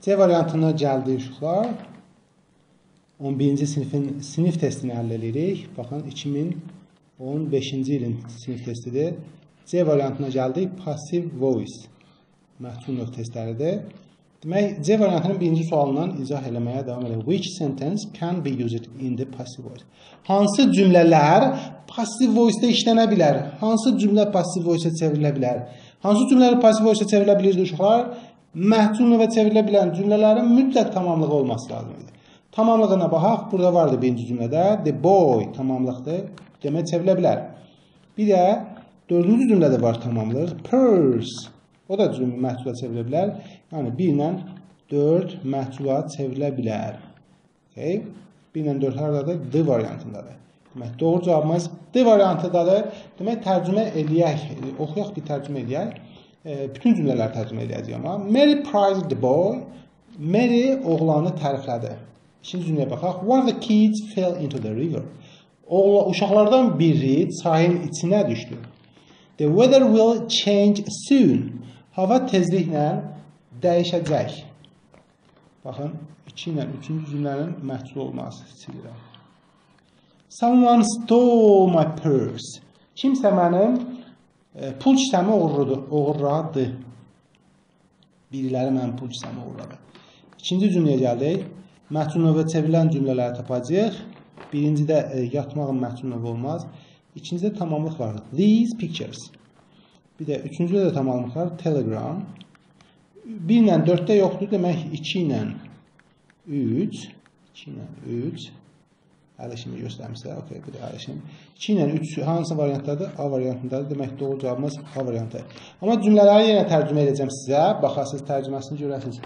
C variantına gəldik uşaqlar. 11-ci sinifin sinif testini həll edirik. Baxın 2015-ci ilin sinif testidir. C variantına gəldik. Passive voice. Məhsul növ testləridir. Demək, C variantının birinci sualından izah eləməyə davam edir. Which sentence can be used in the passive voice? Hansı cümlələr passive voice-da işlənə bilər? Hansı cümlə passive voice-a çevrilə bilər? Hansı cümlələr passive voice-a çevrilə bilirdi uşaqlar? Məhsul növə çevrilə bilən cümlələrin mütləq tamamlığı olması lazımdır. Tamamlığına baxaq. Burada vardı birinci cümlədə. The boy tamamlıqdır. Demək çevrilə bilər. Bir də dördüncü cümlədə var tamamlıq. Purse. O da məhsula çevrilə bilər. Yəni 1 ilə 4 məhsula çevrilə bilər. Okay. 1 ilə 4 haradadır? D variantındadır. Demək, doğru cavabımız D variantındadır. Demək, tərcümə eləyək. Oxuyaq bir tərcümə eləyək. Bütün cümlələri tərcümə eləyəcəyəm. Mary prized the boy. Mary oğlanı təriflədi. İkinci cümləyə baxaq. One of the kids fell into the river. Uşaqlardan biri çayın içinə düşdü. The weather will change soon. Hava tezliklə dəyişəcək. Baxın, 2 ilə 3-cü cümlənin məhsul olması silirəm. Someone stole my purse. Kimsə mənim pul kisəmi oğurladı. Biriləri mənim pul kisəmi oğurladı. İkinci cümləyə gəldik. Məhsul növə çevrilən cümlələri tapacağıq. Birincidə yatmağın məhsul növü olmaz. İkincidə tamamlıq var. These pictures. Bir də üçüncüdə də tamamlıq var. Telegram. 1 ilə 4-də yoxdur. Demək 2 ilə 3. 2 ilə 3. Əlişimi göstərmişsə. Okay, bir də əlişim. 2 ilə 3 hansı variantdadır? A variantındadır. Demək doğru cavabımız A variantı. Amma cümlələri yenə tərcümə edəcəm sizə. Baxasınız, tərcüməsini görəsiniz.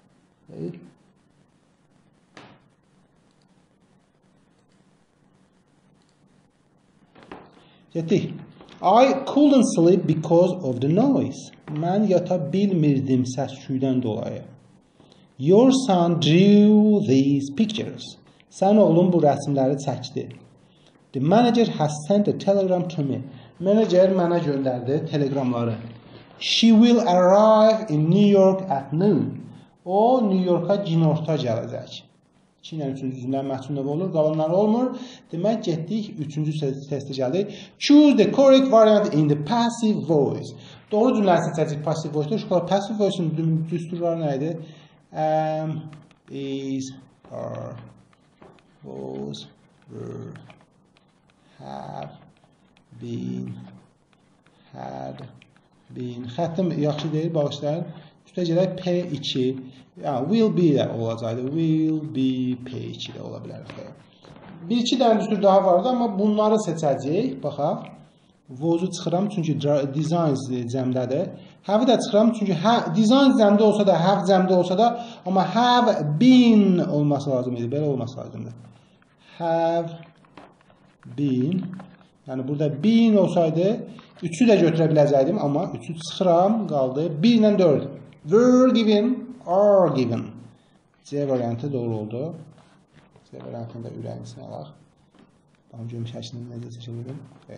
Getdik. I couldn't sleep because of the noise. Mən yata bilmirdim səs-küydən dolayı. Your son drew these pictures. Sən oğlun bu rəsmləri çəkdi. The manager has sent a telegram to me. Menecer mənə göndərdi telegramları. She will arrive in New York at noon. O, New York'a günorta gələcək. 2 ilə 3-cü cümlənin məhsul növü olur, qalanları olmur. Demək, getdik, 3-cü testə gəldik. Choose the correct variant in the passive voice. Doğru cümləni seçəcək passive voice-da. Uşaqlar, passive voice-ın düsturları nə idi? Am, is, are, was, were, have, been, had, been. Xəttim yaxşı deyil, bağışlayın. Üstə gələk P2. Yəni, will be də olacaqdı. Will be P2 də ola bilər. Bir-iki dənə düstur daha vardı, amma bunları seçəcəyik. Baxaq. Was-u çıxıram, çünki design cəmdədir. Have-i də çıxıram, çünki design cəmdə olsa da, have cəmdə olsa da, amma have been olması lazım idi. Belə olması lazımdır. Have been. Yəni, burada been olsaydı, 3-ü də götürə biləcəkdim, amma 3-ü çıxıram, qaldı. 1 ilə 4. Were given, are given. C variantı doğru oldu. C variantını da ürəyinizə alaq. Baxın, görmüş əşini necə seçilirim.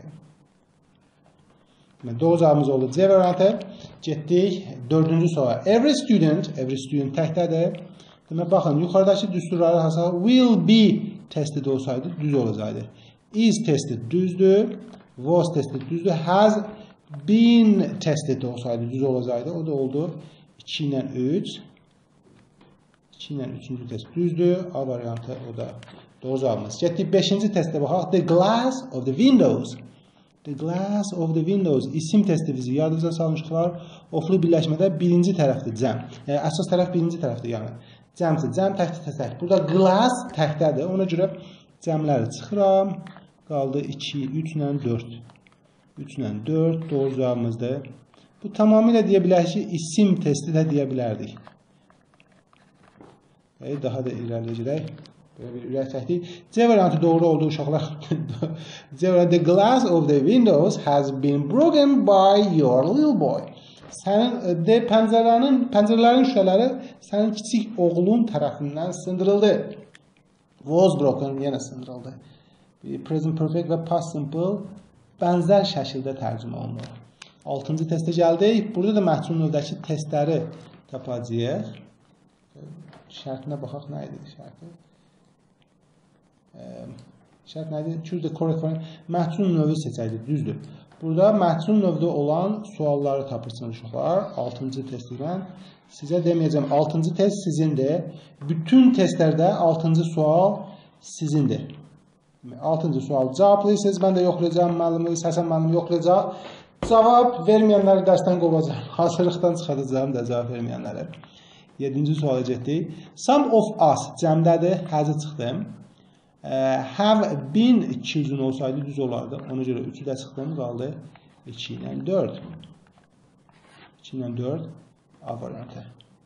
Doğru cavabımız oldu. C variantı. Getdik 4-cü suala. Every student təkdədir. Demək, baxın, yuxarıdakı düsturları hasa will be testi də olsaydı düz olacaqdı. Is testi düzdür. Was testi düzdür. Has been testi də olsaydı düz olacaqdı. O da oldu. 2 ilə 3. 2 ilə 3-cü test düzdür. A variantı o da doğru cavabımız. Getdik 5-ci testə baxaq. The glass of the windows. The glass of the windows. İsim testi bizi yadınıza salmışlar. Oflu birləşmədə birinci tərəfdir cəm. Yəni, əsas tərəf birinci tərəfdir. Yəni, cəmsi. Cəm təkdir. Burada glass təkdədir. Ona görə cəmləri çıxıram. Qaldı 2, 3 ilə 4. 3 ilə 4 doğru cavabımızdır. Bu tamamilə deyə bilərik ki, isim testi də deyə bilərdik. Daha da irəliyəcək. Belə bir ürək çəkdik. C variantı doğru oldu uşaqlar. C variantı, the glass of the windows has been broken by your little boy. Sənin pəncərələrin şüşələri sənin kiçik oğlun tərəfindən sındırıldı. Was broken, yenə sındırıldı. Present perfect və past simple bənzər şəkildə tərcümə olunur. 6-cı testə gəldik. Burada da məhsul növdəki testləri tapacağıq. Şərtinə baxaq, nə idi şərti? Şərt nə idi? Choose the correct one. Məhsul növü seçəydik, düzdür. Burada məhsul növdə olan sualları tapırsınız uşaqlar. 6-cı testdən. Sizə deməyəcəm, 6-cı test sizindir. Bütün testlərdə 6-cı sual sizindir. 6-cı sual cavablayırsınız. Mən də yoxlayacağım müəllimi, Həsən müəllimi yoxlayacaq. Cavab verməyənləri dərsdən qovacaq. Hazırlıqdan çıxadacağım da cavab verməyənləri. 7-ci suala getdik. Some of us cəmdədir, həzi çıxdım. Have been 200 olsaydı düz olardı. Ona görə 3'ü də çıxdım, qaldı 2 ilə 4. 2 ilə 4 A variantı.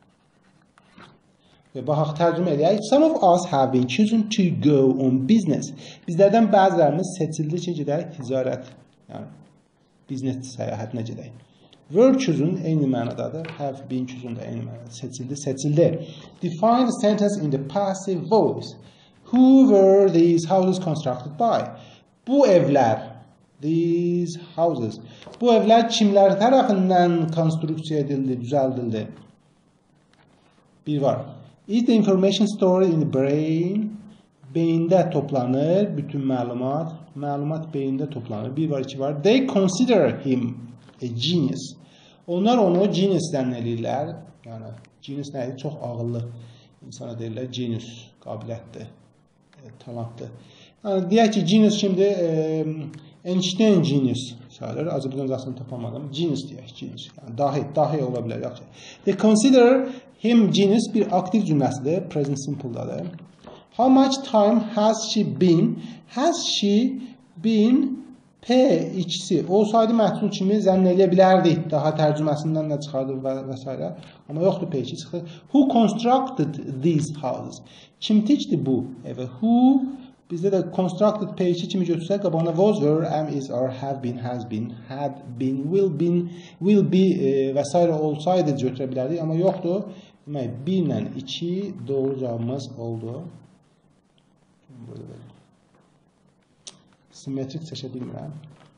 Və baxaq, tərcümə edək. Some of us have been chosen to go on business. Bizlərdən bəzilərimiz seçildi ki, gedək ticarət, yəni biznes səyahətinə gedək. Were chosen eyni mənadadır. Have been chosen da eyni mənadadır. Seçildi, seçildi. Define the sentence in the passive voice. Who were these houses constructed by? Bu evlər, these houses. Bu evlər kimlər tərəfindən konstruksiya edildi, düzəldildi? Bir var. Is the information stored in the brain? Beyində toplanır bütün məlumat. Məlumat beyində toplanır. Bir var, iki var. They consider him a genius. Onlar onu genius denilirlər. Yəni, genius nədir? Çox ağıllı insana deyirlər. Genius, qabiliyyətdir. Talantlı. Yəni, deyək ki, genius kimdir? Einstein genius sayılır. Azərbaycancasını tapamadım. Genius deyək, genius. Yəni, dahi ola bilər, yaxşı. They consider him genius bir aktiv cümləsidir. Present simple-dadır. How much time has she been? Has she been P ikisi olsaydı məhsul kimi zənn edə bilərdik. Daha tərcüməsindən nə çıxardı və s. Amma yoxdur, P2 çıxdı. Who constructed these houses? Kim tikdi bu evi? Who, bizdə də constructed P2 kimi götürsək, qabağına was, were, am, is, are, have been, has been, had been, will be və s. olsaydı götürə bilərdik. Amma yoxdur. Demək, 1 ilə 2 doğru cavabımız oldu. Simmetrik seçə bilmirəm.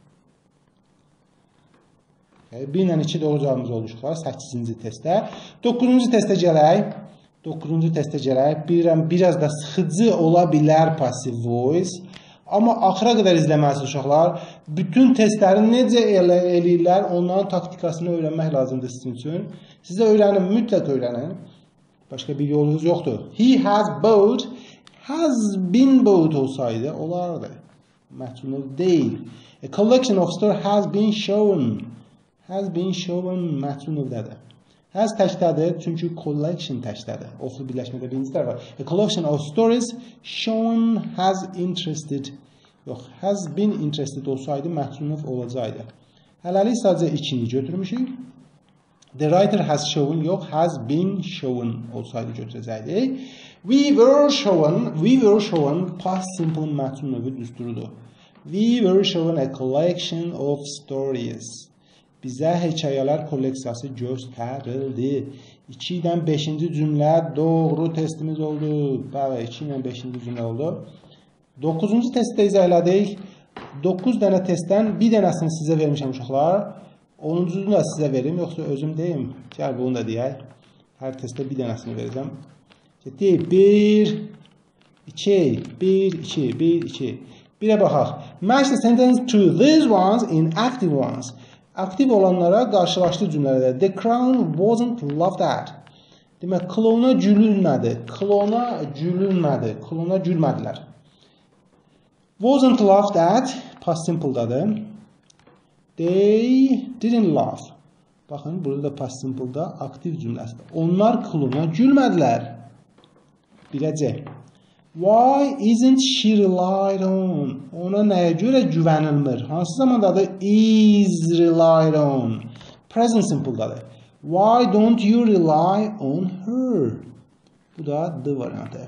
1 ilə 2 doğru cavabımız oluşuqlar 8-ci testdə. 9-cu testə gələk. 9-cu testə gələk. Bilirəm, biraz da sıxıcı ola bilər passive voice. Amma axıra qədər izləməlisiniz uşaqlar. Bütün testləri necə eləyirlər, onların taktikasını öyrənmək lazımdır sizin üçün. Sizə öyrənin, mütləq öyrənin. Başqa bir yolunuz yoxdur. He has bought, has been bought olsaydı, olardı. Məhsulunuz deyil. A collection of store has been shown. Has been shown məhsulunuzdadır. Has təkdədir, çünki collection təkdədir. Oflu birləşmədə birincilər var. A collection of stories shown has interested. Yox, has been interested olsaydı məhsulunuz olacaqdı. Hələlik sadəcə 2-ni götürmüşük. The writer has shown, yox, has been shown olsaydı götürəcəkdik. We were shown past simple mətn növü düsturudur. We were shown a collection of stories. Bizə hekayələr kolleksiyası göstərildi. 2-dən 5-ci cümlə doğru testimiz oldu. Bəli, 2-dən 5-ci cümlə oldu. 9-cu testdə izah elədik. 9 dənə testdən bir dənəsini sizə vermişəm uşaqlar. 10-cunu da sizə verim, yoxsa özüm deyim. Gəl bunu da deyək. Hər testdə bir dənəsini verəcəm. Deyək, 1, 2, 1, 2, 1, 2. Birə baxaq. Match the sentence to these ones in active ones. Aktiv olanlara qarşılaşdı cümlələrdə. The crown wasn't laughed at. Demək, klona gülünmədi. Klona gülünmədi. Klona gülmədilər. Wasn't laughed at. Past simple'dadır. They didn't laugh. Baxın, burada da past simple'da aktiv cümləsidir. Onlar klona gülmədilər. Biləcək. Why isn't she relied on? Ona nəyə görə güvənilmir? Hansı zamandadır? Is relied on. Present simple'dadır. Why don't you rely on her? Bu da D variantı.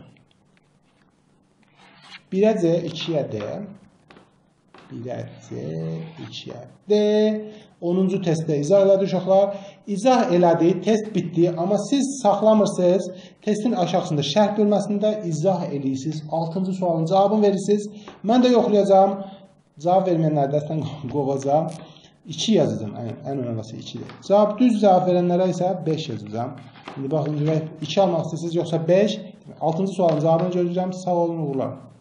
1'ə C, 2'ə D. 1'ə C, 2'ə D. 10-cu testdə izah elədi uşaqlar. İzah elədi, test bitdi. Amma siz saxlamırsınız. Testin aşağısında şərh bölməsində izah eləyirsiniz. 6-cı sualın cavabını verirsiniz. Mən də yoxlayacağım. Cavab verməyənlər dəstən qovacağım. 2 yazacağım. Ən önəməsi 2'dir. Düz cavab verənlərə isə 5 yazacağım. İndi baxın, 2 almaq istəyirsiniz, yoxsa 5? 6-cı sualın cavabını gözləyirəm. Sağ olun, uğurlar.